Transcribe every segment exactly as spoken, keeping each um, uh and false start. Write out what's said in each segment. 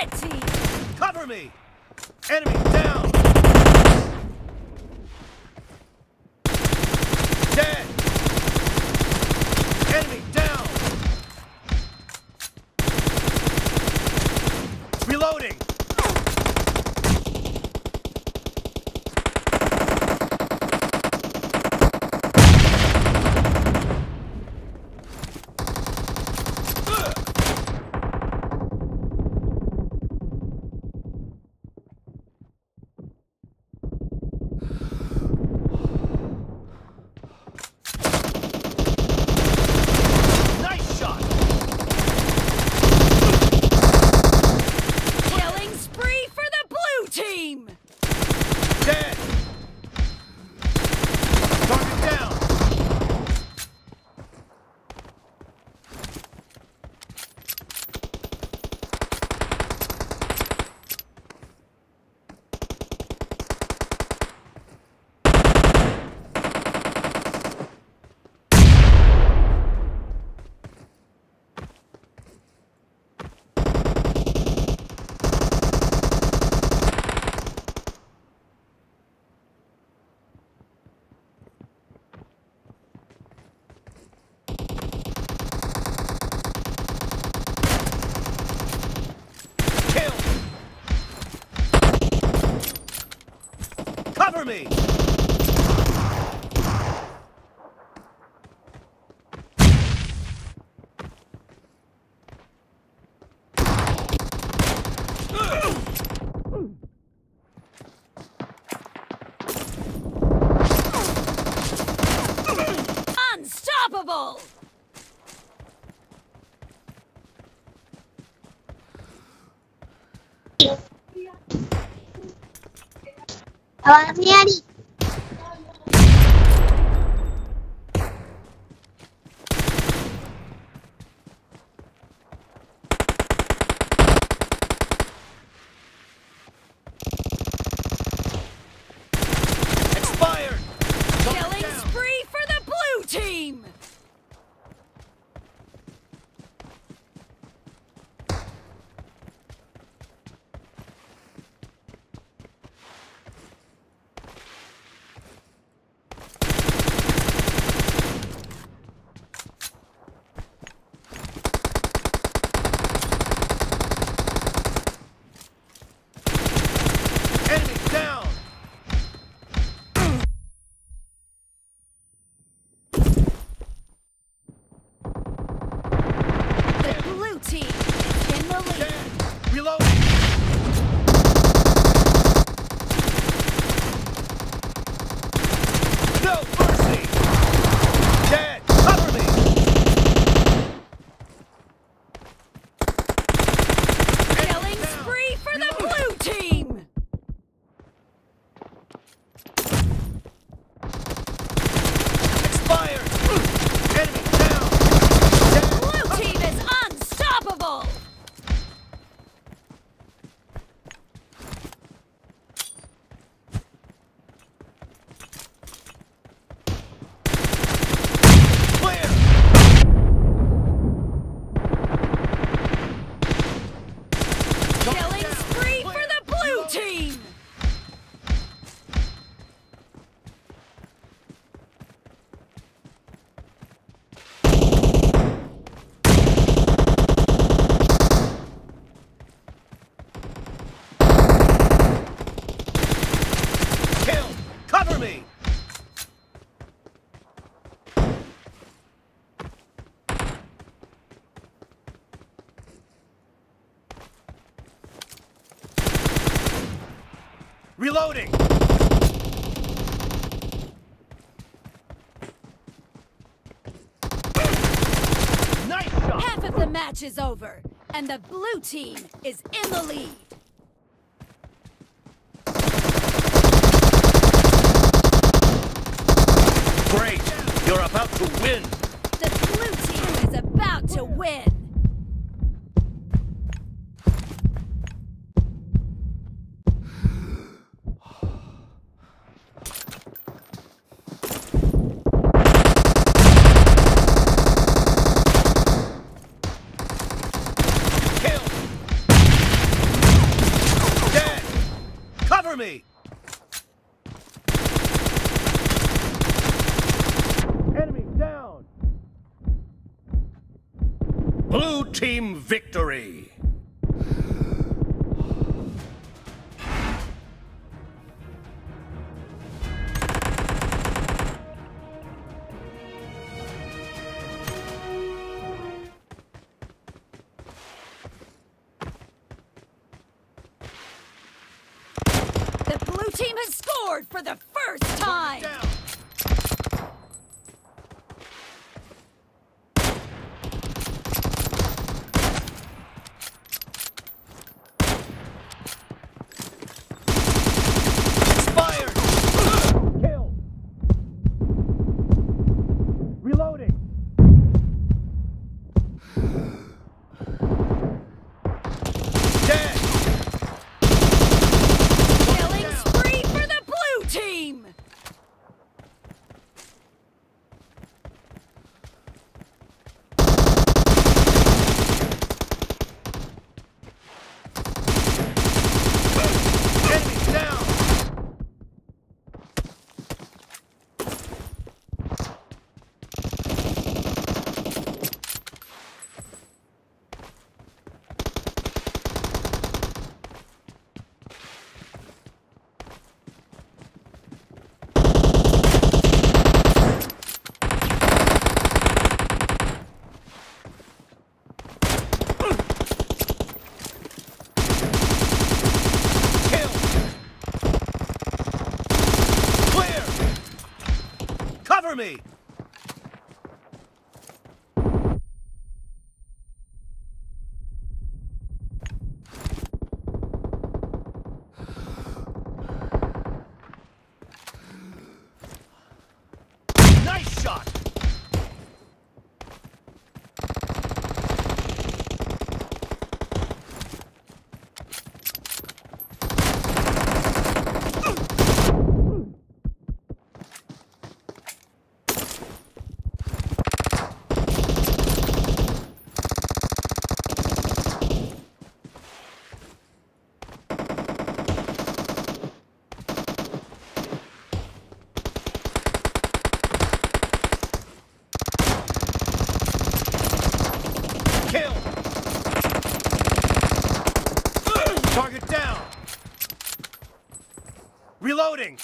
Red team! Cover me! Enemy down! Dead! Enemy down! Reloading! Cover me! Unstoppable! Avanti. Expired! Killing spree for the blue team! Enemy down! The blue team is in the lead. Dead! Reloading! No mercy! Dead! Cover me! Killing spree for the blue team! Expired! Enemy down! Dead! Blue team is unstoppable! Clear! Killing spree for the blue team! Kill! Cover me! Reloading! Nice shot! Half of the match is over, and the blue team is in the lead. Great! You're about to win! The blue team is about to win. Kill! Cover me! Enemy down! Blue team victory! The blue team has scored for the first time! Down. Expired! Kill! Reloading! Dead! Killing spree for the blue team! Enemy down! Kill! Clear! Cover me! Nice shot! Kill! Target down! Reloading!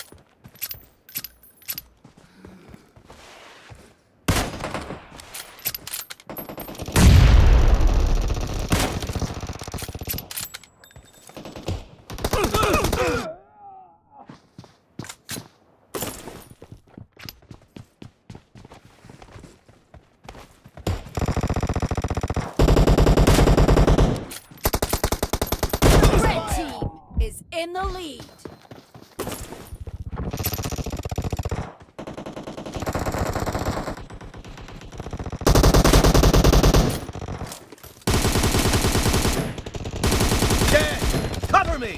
Red team is in the lead. Dead! Cover me!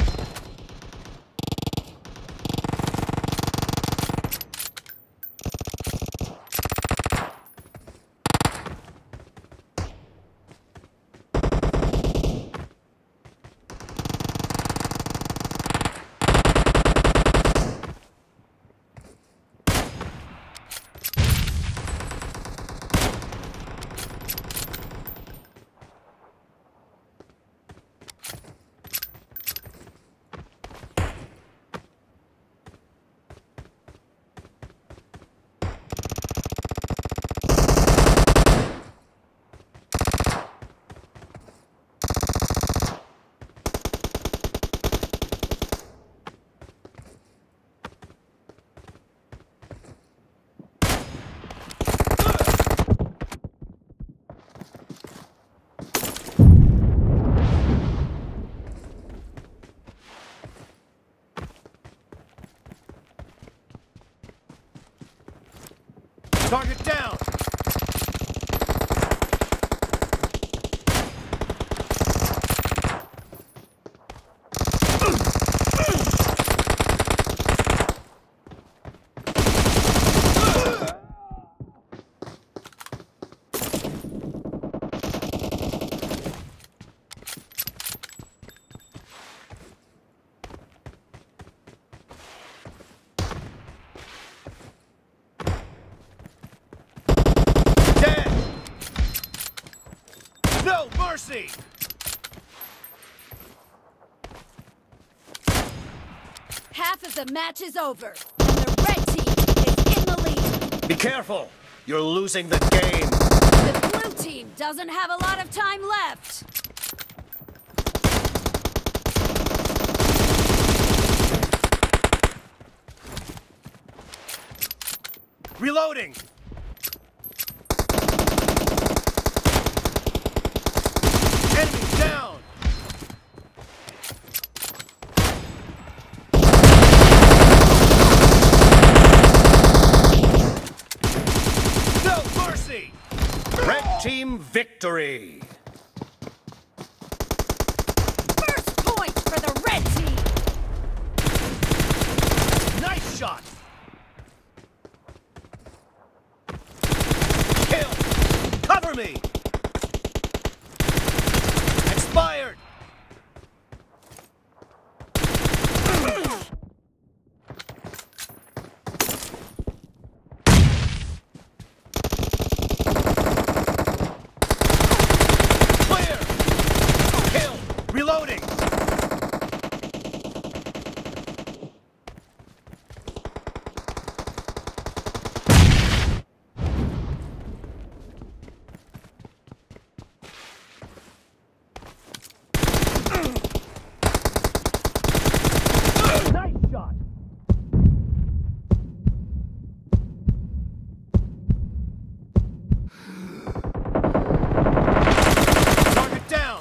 Target down! mercy! Half of the match is over, and the red team is in the lead. Be careful! You're losing the game! The blue team doesn't have a lot of time left. Reloading! Enemy down! No mercy! Red team victory! First point for the red team. Nice shot! Kill! Cover me! Expired! Clear! Kill! Reloading! Nice shot! Target down!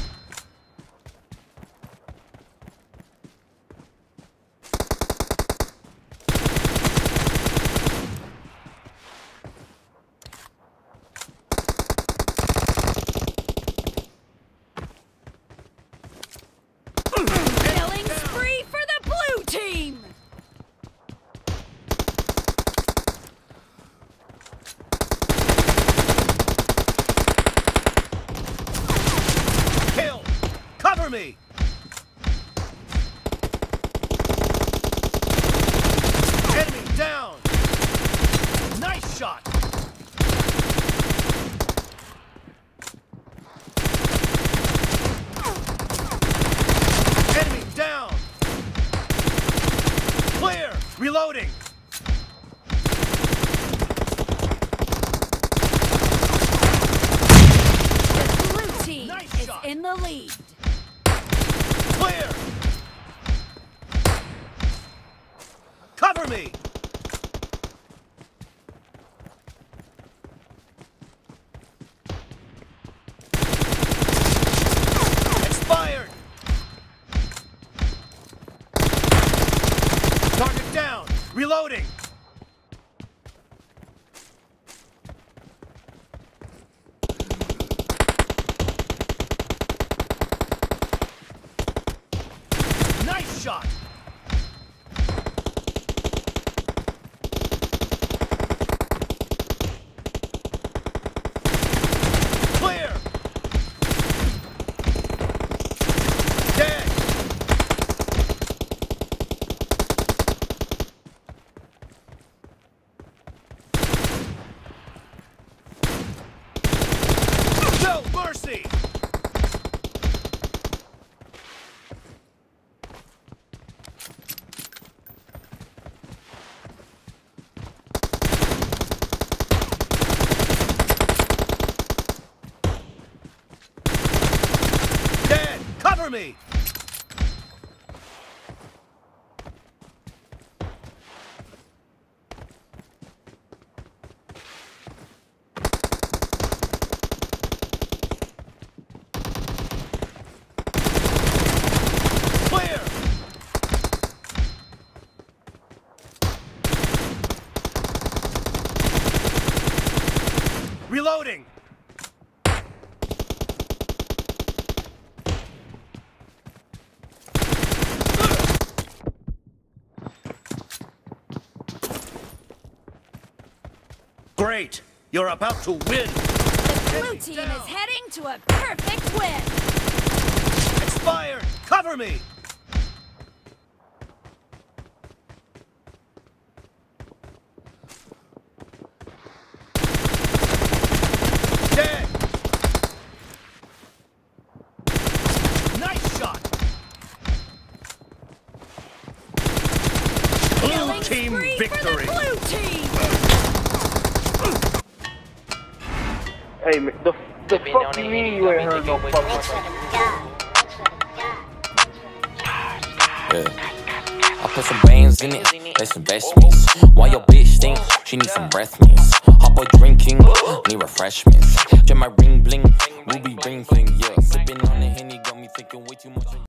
Killing spree for the blue team. Kill! Cover me! Enemy down! Nice shot! Enemy down! Clear! Reloading! The blue team Nice is shot. in the lead. Clear! Cover me! Expired! Target down! Reloading! Nice shot! Clear! Dead! No mercy! Dead! Cover me! Clear! Reloading! Great! You're about to win! The blue Enemy team down. is heading to a perfect win. Expired! Cover me! Dead! Hey, man, the, the fuck you mean you ain't heard no fucking Yeah. I put some bands in it, that's investments. Why your bitch think she needs some breath mints? Hot boy drinking, need refreshments. Get my ring